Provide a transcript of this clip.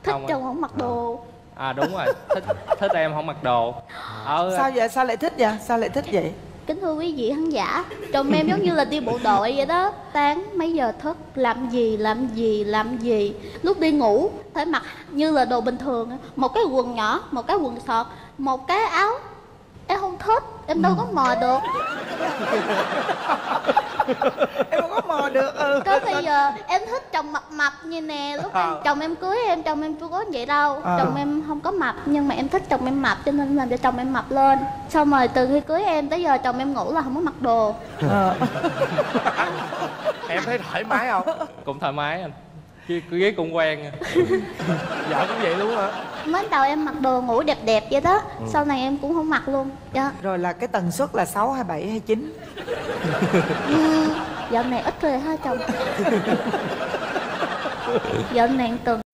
Thích Không chồng không mặc đồ. À đúng rồi, thích em không mặc đồ. Sao vậy? Sao lại thích vậy? Sao lại thích vậy? Kính thưa quý vị khán giả, chồng em giống như là đi bộ đội vậy đó. Sáng mấy giờ thức, làm gì. Lúc đi ngủ phải mặc như là đồ bình thường. Một cái quần nhỏ, một cái quần sọt, một cái áo. Em không thích, em đâu có mò được. Em không có mò được. Tới bây giờ em thích chồng mập mập như nè. Lúc chồng em cưới em, chồng em chưa có vậy đâu. Chồng em không có mập, nhưng mà em thích chồng em mập cho nên làm cho chồng em mập lên. Xong rồi từ khi cưới em tới giờ chồng em ngủ là không có mặc đồ. Em thấy thoải mái không? Cũng thoải mái anh, ghét cũng quen. Vợ cũng vậy luôn hả? Mới đầu em mặc đồ ngủ đẹp đẹp vậy đó. Sau này em cũng không mặc luôn. Dạ. Rồi là cái tần suất là 6 hay 7 hay 9? Dạo này ít rồi ha chồng. Dạo này tuần